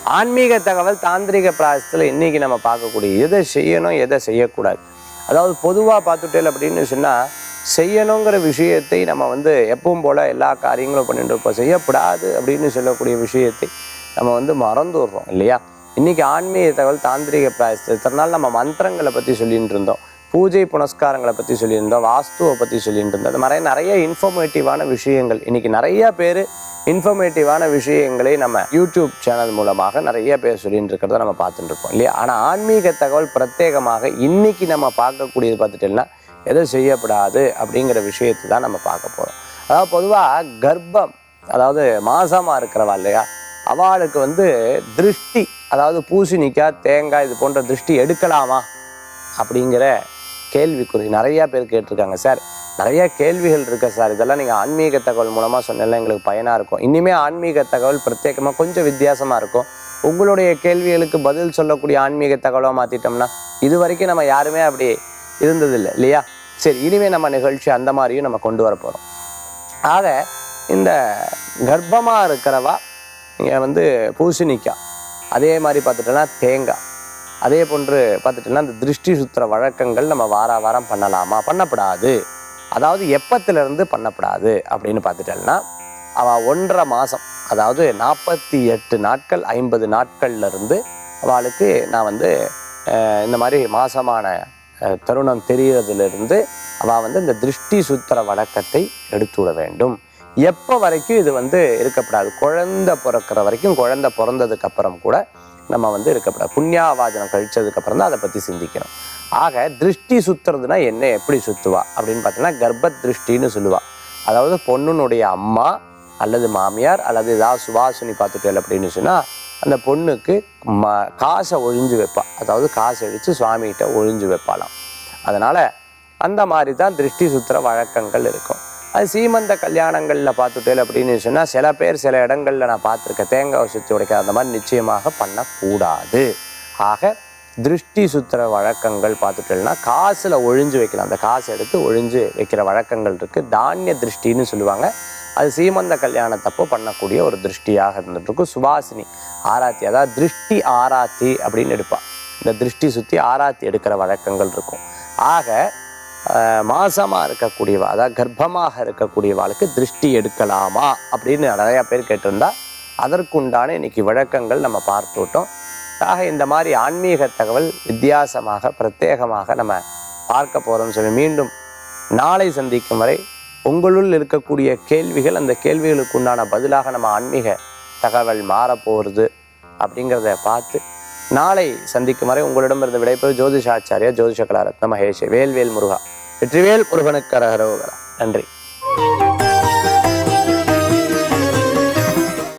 ஆன்மீக தகவல் தாந்திரிக பிராயசத்தில் இன்னைக்கு நம்ம பார்க்கக்கூடிய எதை செய்யணும் எதை செய்யக்கூடாது. அதாவது பொதுவாக பார்த்துட்டேன் அப்படின்னு சொன்னால் செய்யணுங்கிற விஷயத்தை நம்ம வந்து எப்பவும் போல் எல்லா காரியங்களும் பண்ணிட்டு இருப்போம். செய்யப்படாது அப்படின்னு சொல்லக்கூடிய விஷயத்தை நம்ம வந்து மறந்துடுறோம் இல்லையா? இன்றைக்கி ஆன்மீக தகவல் தாந்திரிக பிராயசத்தில் இத்தனை நாள் நம்ம மந்திரங்களை பற்றி சொல்லிகிட்டு இருந்தோம், பூஜை புனஸ்காரங்களை பற்றி சொல்லியிருந்தோம், வாஸ்துவை பற்றி சொல்லிட்டு இருந்தோம். அது மாதிரி நிறைய இன்ஃபர்மேட்டிவான விஷயங்கள் இன்றைக்கி நிறைய பேர் இன்ஃபர்மேட்டிவான விஷயங்களை நம்ம யூடியூப் சேனல் மூலமாக நிறைய பேர் சொல்லிட்டு இருக்கிறத நம்ம பார்த்துட்டு இருக்கோம் இல்லையா? ஆனால் ஆன்மீக தகவல் பிரத்யேகமாக இன்றைக்கி நம்ம பார்க்கக்கூடியது பார்த்துட்டோம்னா எதை செய்யப்படாது அப்படிங்கிற விஷயத்தை தான் நம்ம பார்க்க போகிறோம். அதாவது பொதுவாக கர்ப்பம், அதாவது மாசமாக இருக்கிறவா இல்லையா, அவளுக்கு வந்து திருஷ்டி, அதாவது பூசணிக்காய் தேங்காய் இது போன்ற திருஷ்டி எடுக்கலாமா அப்படிங்கிற கேள்விக்குறி நிறையா பேர் கேட்டிருக்காங்க. சார் நிறைய கேள்விகள் இருக்கு சார், இதெல்லாம் நீங்கள் ஆன்மீக தகவல் மூலமாக சொன்னால எங்களுக்கு பயனாக இருக்கும். இனிமேல் ஆன்மீக தகவல் பிரத்யேகமாக கொஞ்சம் வித்தியாசமாக இருக்கும். உங்களுடைய கேள்விகளுக்கு பதில் சொல்லக்கூடிய ஆன்மீக தகவலாக மாற்றிட்டோம்னா இது வரைக்கும் நம்ம யாருமே அப்படி இருந்ததில்லை இல்லையா? சரி, இனிமேல் நம்ம நிகழ்ச்சி அந்த மாதிரியும் நம்ம கொண்டு வர போகிறோம். ஆக இந்த கர்ப்பமாக இருக்கிறவா நீங்கள் வந்து பூசணிக்காய், அதே மாதிரி பார்த்துட்டோன்னா தேங்காய், அதே போன்று பார்த்துட்டோன்னா இந்த திருஷ்டி சுத்துற வழக்கங்கள் நம்ம வாரம் பண்ணலாமா பண்ணப்படாது, அதாவது எப்பத்திலிருந்து பண்ணப்படாது அப்படின்னு பார்த்துட்டோம்னா அவள் 1.5 மாதம், அதாவது 48 நாட்கள் 50 நாட்கள்லேருந்து அவளுக்கு நான் வந்து இந்த மாதிரி மாசமான தருணம் தெரிகிறதுலேருந்து அவள் வந்து இந்த திருஷ்டி சுத்திர வழக்கத்தை எடுத்து விட வேண்டும். எப்போ வரைக்கும் இது வந்து இருக்கப்படாது, குழந்தை பிறக்கிற வரைக்கும், குழந்தை பிறந்ததுக்கு அப்புறம் கூட நம்ம வந்து இருக்கப்படாது. புண்ணியாவாஜனம் கழிச்சதுக்கப்புறம் தான் அதை பற்றி சிந்திக்கணும். ஆக திருஷ்டி சுத்துறதுனா என்ன, எப்படி சுற்றுவா அப்படின்னு பார்த்தீங்கன்னா கர்ப்ப திருஷ்டின்னு சொல்லுவாள். அதாவது பொண்ணுனுடைய அம்மா அல்லது மாமியார் அல்லது ஏதாவது சுவாசினி பார்த்துட்டேன் அப்படின்னு சொன்னால் அந்த பொண்ணுக்கு காசை ஒழிஞ்சு வைப்பா, அதாவது காசை அடித்து சுவாமிகிட்ட ஒழிஞ்சு வைப்பாளாம். அதனால் அந்த மாதிரி தான் திருஷ்டி சுத்துற வழக்கங்கள் இருக்கும். அது சீமந்த கல்யாணங்களில் பார்த்துட்டேன் அப்படின்னு சொன்னால் சில பேர் சில இடங்களில் நான் பார்த்துருக்கேன் தேங்காய் சுற்றி உடைக்க, அந்த மாதிரி நிச்சயமாக பண்ணக்கூடாது. ஆக திருஷ்டி சுத்துற வழக்கங்கள் பார்த்துட்டேன்னா காசில் ஒழிஞ்சு வைக்கலாம், அந்த காசை எடுத்து ஒழிஞ்சு வைக்கிற வழக்கங்கள் இருக்குது. தானிய திருஷ்டின்னு சொல்லுவாங்க. அது சீமந்த கல்யாணத்தப்போ பண்ணக்கூடிய ஒரு திருஷ்டியாக இருந்துகிட்ருக்கும். சுவாசினி ஆராத்தி, அதாவது திருஷ்டி ஆராத்தி அப்படின்னு எடுப்பாள். இந்த திருஷ்டி சுற்றி ஆராத்தி எடுக்கிற வழக்கங்கள் இருக்கும். ஆக மாசமாக இருக்கக்கூடியவா, அதாவது கர்ப்பமாக இருக்கக்கூடியவாளுக்கு திருஷ்டி எடுக்கலாமா அப்படின்னு நிறையா பேர் கேட்டிருந்தா அதற்குண்டான இன்னைக்கு வழக்கங்கள் நம்ம பார்த்துவிட்டோம். ஆக இந்த மாதிரி ஆன்மீக தகவல் வித்தியாசமாக பிரத்யேகமாக நம்ம பார்க்க போகிறோம்னு சொல்லி மீண்டும் நாளை சந்திக்கும் வரை உங்களுள் இருக்கக்கூடிய கேள்விகள், அந்த கேள்விகளுக்கு உண்டான பதிலாக நம்ம ஆன்மீக தகவல் மாறப்போகிறது அப்படிங்கிறத பார்த்து நாளை சந்திக்கும் வரை உங்களிடமிருந்து விடைபெறும் ஜோதிஷாச்சாரியா ஜோதிஷ கலாரத்ன மகேஷ். வேல்வேல் முருகா, வெற்றிவேல் முருகனுக்கு அரகரோகரா. நன்றி.